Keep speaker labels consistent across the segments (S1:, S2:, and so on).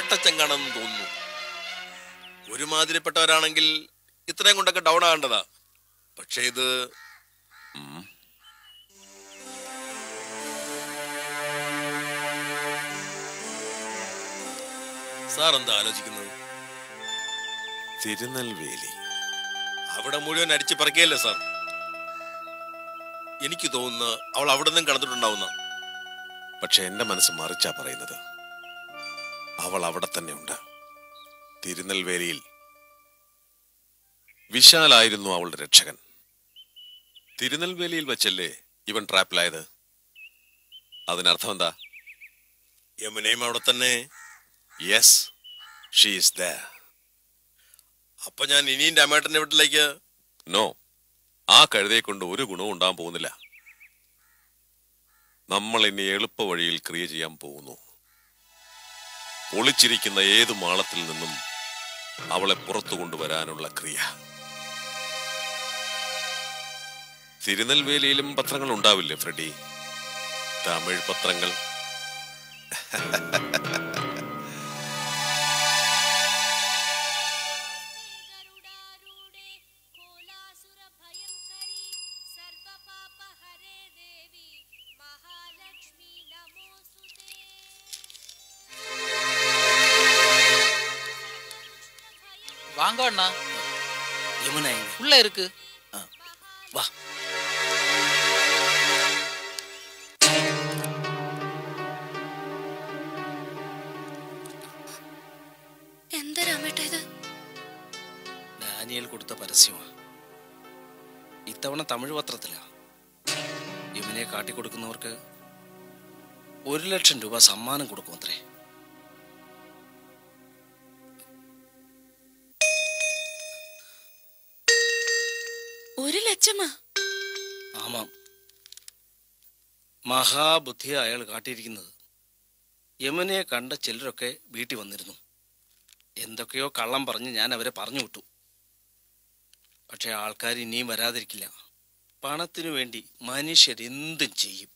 S1: കെട്ടച്ചങ്കാണെന്ന് തോന്നുന്നു. ഒരുമാതിരിപ്പെട്ടവരാണെങ്കിൽ ഇത്രയും കൊണ്ടൊക്കെ ഡൗൺ ആകേണ്ടതാ. പക്ഷേ ഇത് സാർ എന്താ ആലോചിക്കുന്നത്?
S2: തിരുനെൽവേലി
S1: അവിടെ മുഴുവൻ അടിച്ചു പറക്കുകയല്ലേ സാർ. എനിക്ക് തോന്നുന്നു അവൾ അവിടെ നിന്നും കടന്നിട്ടുണ്ടാവുന്ന.
S2: പക്ഷെ എന്റെ മനസ്സ് മറിച്ചാ പറയുന്നത്. അവൾ അവിടെ തന്നെ ഉണ്ട്, തിരുനെൽവേലിയിൽ. വിശാലായിരുന്നു അവളുടെ രക്ഷകൻ. തിരുനെൽവേലിയിൽ വെച്ചല്ലേ ഇവൻ ട്രാപ്പിലായത്. അതിനർത്ഥം എന്താ?
S1: യമുനയും അവിടെ തന്നെ.
S2: Yes, she is there.
S1: അപ്പൊ ഞാൻ ഇനിയും രാമേട്ടന്റെ വീട്ടിലേക്ക്?
S2: നോ, ആ കഴുതയെ കൊണ്ട് ഒരു ഗുണവും ഉണ്ടാകാൻ പോകുന്നില്ല. നമ്മൾ ഇനി എളുപ്പ വഴിയിൽ ക്രിയ ചെയ്യാൻ പോകുന്നു. ഒളിച്ചിരിക്കുന്ന ഏതു മാളത്തിൽ നിന്നും അവളെ പുറത്തു കൊണ്ടുവരാനുള്ള ക്രിയ. തിരുനെൽവേലിയിലും പത്രങ്ങൾ ഉണ്ടാവില്ലേ ഫ്രെഡി? തമിഴ് പത്രങ്ങൾ.
S3: வாங்க அண்ணா.
S4: யமுனா
S3: உள்ள இருக்கு.
S4: வா.
S5: എന്താ രാമേട്ട ഇത്?
S4: ഡാനിയൽ കൊടുത്ത പരസ്യമാ. ഇത്തവണ തമിഴ് പത്രത്തിലാ. യമുനയെ കാട്ടിക്കൊടുക്കുന്നവർക്ക് 1,00,000 രൂപ സമ്മാനം കൊടുക്കും അത്രേ. ആമാം, മഹാബുദ്ധിയാ അയാൾ കാട്ടിയിരിക്കുന്നത്. യമുനയെ കണ്ട ചിലരൊക്കെ വീട്ടിൽ വന്നിരുന്നു. എന്തൊക്കെയോ കള്ളം പറഞ്ഞ് ഞാൻ അവരെ പറഞ്ഞു വിട്ടു. പക്ഷെ ആൾക്കാർ ഇനിയും വരാതിരിക്കില്ല. പണത്തിനു വേണ്ടി മനുഷ്യരെന്തും ചെയ്യും.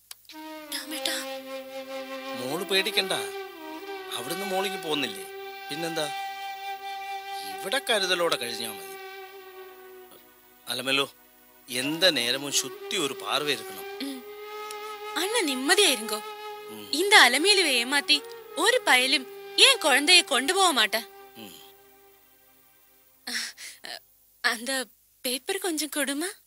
S4: മോള് പേടിക്കണ്ട, അവിടുന്ന് മോളിക്ക് പോകുന്നില്ലേ? പിന്നെന്താ, ഇവിടെ കരുതലോടെ കഴിഞ്ഞാൽ മതി. അലമല്ലോ, எந்த நேரமும் சுத்தி ஒரு பார்வை இருக்கணும்.
S5: அண்ணா நிம்மதியா இருங்கோ. இந்த அலமையில ஏமாத்தி ஒரு பயலும் ஏன் குழந்தைய கொண்டு போக மாட்ட? அந்த பேப்பர் கொஞ்சம் கொடுமா.